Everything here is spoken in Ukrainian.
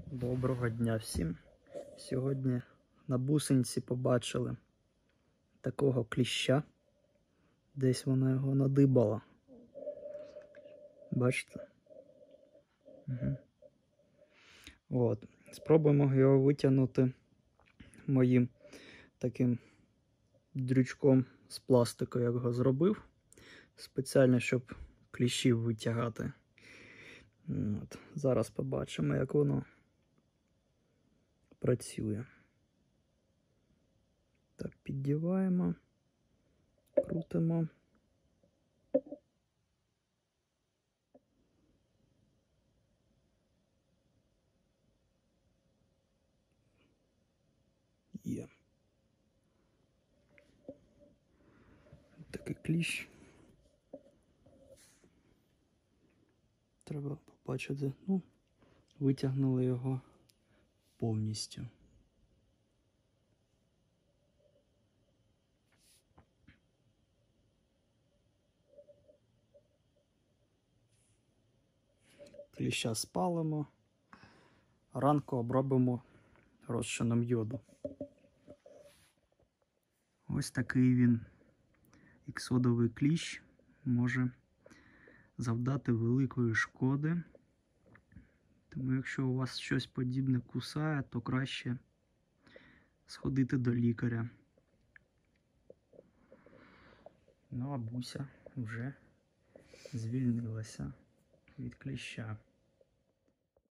Доброго дня всім. Сьогодні на бусинці побачили такого кліща. Десь вона його надибала. Бачите? Угу. От. Спробуємо його витягнути моїм таким дрючком з пластику, як його зробив. Спеціально, щоб кліщів витягати. От. Зараз побачимо, як воно працює. Так, піддіваємо, крутимо. Є. Такий кліщ. Треба побачити, витягнули його повністю. Кліща спалимо, ранку обробимо розчином йоду. Ось такий він, іксодовий кліщ, може завдати великої шкоди. Тому якщо у вас щось подібне кусає, то краще сходити до лікаря. Ну а Буся вже звільнилася від кліща.